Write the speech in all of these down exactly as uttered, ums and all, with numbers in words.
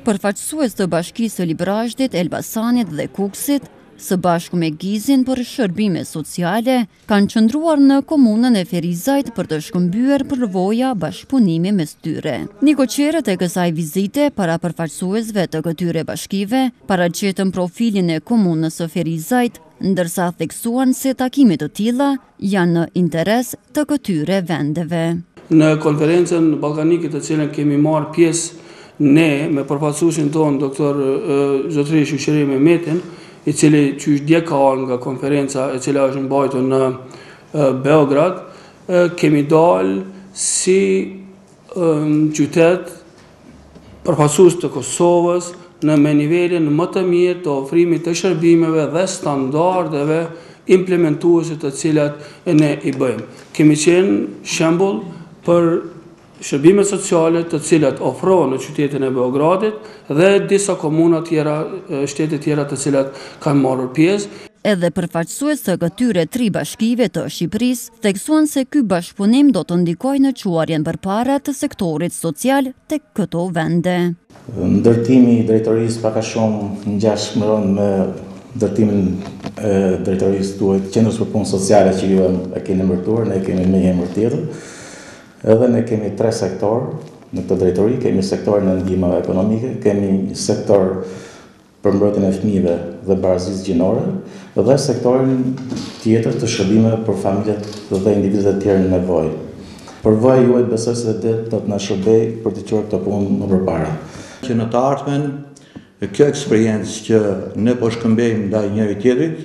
Përfaqësues të Bashkisë së Librashtit, Elbasanit dhe Kukësit, së bashku me Gizin për shërbime sociale, kanë qëndruar në komunën e Ferizajt për të shkëmbyer përvoja bashkëpunimi mes tyre. Nikoqerët e kësaj vizite, para përfaqësuesve të këtyre bashkive, paraqetën profilin e komunës së Ferizajt, ndërsa theksuan se takimet të tilla janë në interes të këtyre vendeve. Në konferencën ballkanike të cilën kemi marrë pjesë ne me përfaqësuesin tonë doktor Zotëri Shusheri Mehmetin, i cili që është dje ka nga konferenca e cila është mbajtur në Beograd, kemi dalë si qytet përfaqësues të Kosovës në me nivelin më të mirë të ofrimit të shërbimeve dhe standardeve implementuese të cilat ne i bëjmë. Kemi qenë shembull për shërbime sociale të cilat ofrohen në qytetin e Beogradit dhe disa komuna tjera, shtete tjera të cilat kanë marrur pjesë. Edhe përfaqësues të këtyre tri bashkive të Shqipërisë theksuan se ky bashkëpunim do të ndikojë në çuarjen përpara të sektorit social tek këto vende. Ndërtimi i drejtorisë pak a shumë ngjashmëron me ndërtimin e drejtorisë tuaj Qendrës për Punë Sociale që ju e keni emërtuar, ne kemi një emër tjetër. Edhe ne kemi tre sektor në këtë drejtori, kemi sektorin e ndihmave ekonomike, kemi një sektor për mbrojtjen e fëmijëve dhe barazisë gjinore, dhe sektorin tjetër të shërbimeve për familjet dhe individët e tjerë në nevojë. Përvoja juaj besoj se do të na shërbej për të qenë këtë punë më përpara. Që në të ardhmen, kjo eksperiencë që ne po shkëmbejmë ndaj njëri tjetrit,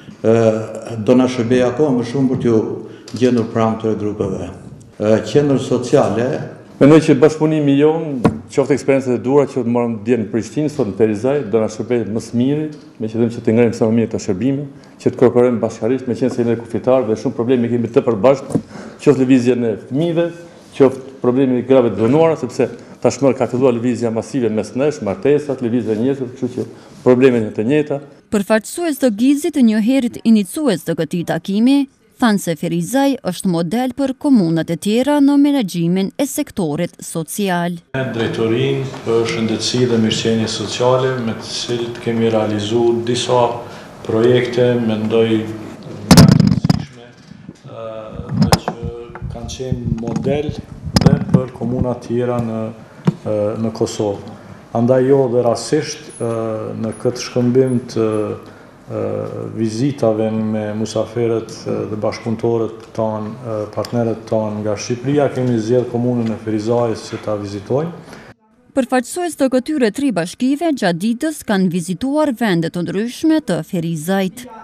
do na shërbej akoma më shumë për t'ju gjendur pranë këtyre grupeve. Qendër sociale. Mendoj që bashkëpunimi jonë, qoftë eksperiencat e duara që të marrëm dje në Prishtinë, sot në Ferizaj, do na shërbej më së miri, me qëllim që të ngrenim sa më mirë të shërbime, që të kooperojmë bashkërisht, me qenë se jemi kufitarë dhe shumë probleme kemi të përbashkët, qoftë lëvizjen e fëmijëve, qoftë problemi i grave të dënuara, sepse tashmë ka filluar lëvizja masive mes nesh, martesat, lëvizja e njerëzve, kështu që problemet janë të njëjta. Përfaqësues të Gizit, të njëherët iniciues të këtij takimi, thanë se Ferizaj është model për komunat e tjera në menaxhimin e sektorit social. Drejtorinë për shëndetësi dhe mirëqenie sociale, me të cilët kemi realizuar disa projekte, mendoj më të rëndësishme, dhe që kanë qenë model dhe për komuna tjera në, në Kosovë. Andaj jo dhe rasisht në këtë shkëmbim të vizitave me musaferët dhe bashkëpunëtorët tanë, partnerët tanë nga Shqipëria, kemi zgjedhur komunën e Ferizajës që ta vizitojnë. Përfaqësues të këtyre tri bashkive gjatë ditës kanë vizituar vende të ndryshme të Ferizajt.